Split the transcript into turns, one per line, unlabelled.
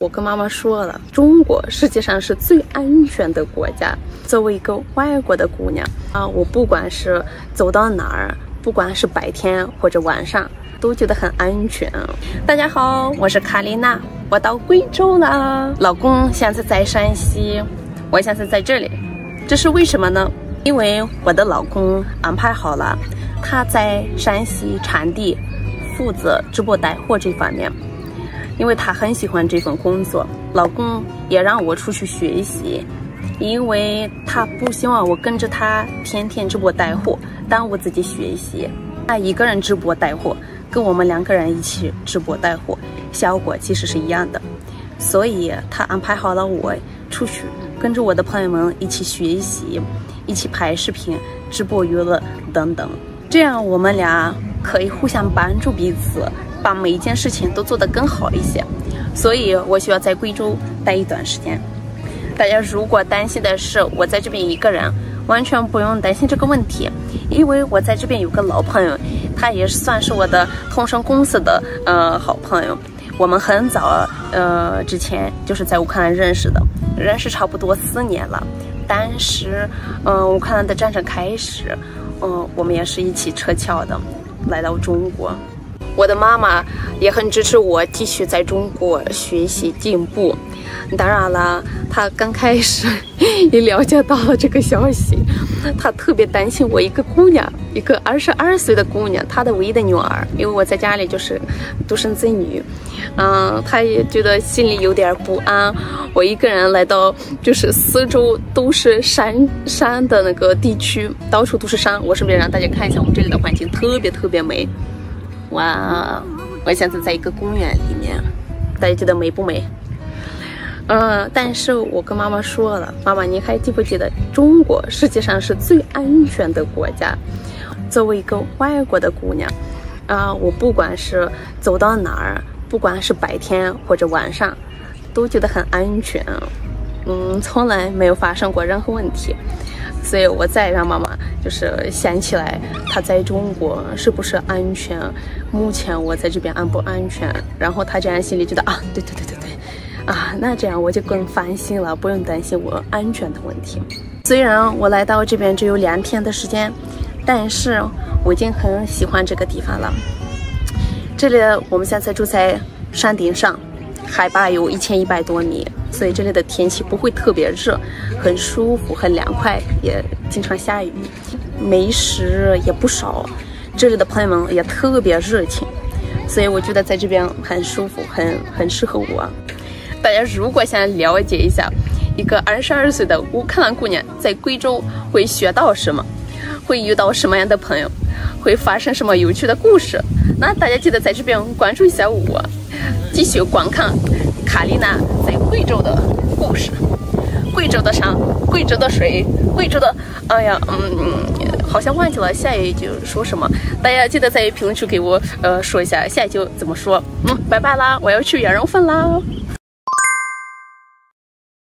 我跟妈妈说了，中国世界上是最安全的国家。作为一个外国的姑娘啊，我不管是走到哪儿，不管是白天或者晚上，都觉得很安全。大家好，我是卡丽娜，我到贵州了。老公现在在山西，我现在在这里，这是为什么呢？因为我的老公安排好了，他在山西产地负责直播带货这方面。因为他很喜欢这份工作，老公也让我出去学习，因为他不希望我跟着他天天直播带货，耽误自己学习。他一个人直播带货，跟我们2个人一起直播带货，效果其实是一样的。所以他安排好了我出去跟着我的朋友们一起学习，一起拍视频、直播娱乐等等，这样我们俩可以互相帮助彼此，把每一件事情都做得更好一些。所以我需要在贵州待一段时间。大家如果担心的是我在这边一个人，完全不用担心这个问题，因为我在这边有个老朋友，他也算是我的同生公司的好朋友。我们很早之前就是在乌克兰认识的，认识差不多4年了。当时乌克兰的战争开始，我们也是一起撤侨的，来到中国。我的妈妈也很支持我继续在中国学习进步。当然了，她刚开始也了解到了这个消息，她特别担心我一个姑娘，一个22岁的姑娘，她的唯一的女儿，因为我在家里就是独生子女。她也觉得心里有点不安。我一个人来到就是四周都是山的那个地区，到处都是山。我顺便让大家看一下我们这里的环境，特别美。哇，我现在在一个公园里面，大家觉得美不美？但是我跟妈妈说了，妈妈，你还记不记得中国世界上是最安全的国家？作为一个外国的姑娘，我不管是走到哪儿，不管是白天或者晚上，都觉得很安全。从来没有发生过任何问题。所以我再让妈妈就是想起来她在中国是不是安全，目前我在这边安不安全，然后她这样心里觉得对那这样我就更放心了，不用担心我安全的问题。虽然我来到这边只有2天的时间，但是我已经很喜欢这个地方了。这里我们现在住在山顶上，海拔有1100多米，所以这里的天气不会特别热，很舒服，很凉快，也经常下雨，美食也不少，这里的朋友们也特别热情，所以我觉得在这边很舒服，很适合我。大家如果想了解一下一个22岁的乌克兰姑娘在贵州会学到什么，会遇到什么样的朋友，会发生什么有趣的故事，那大家记得在这边关注一下我，继续观看卡丽娜在贵州的故事。贵州的山，贵州的水，贵州的好像忘记了下一句说什么，大家记得在评论区给我说一下下一句怎么说。拜拜啦，我要去羊肉饭啦。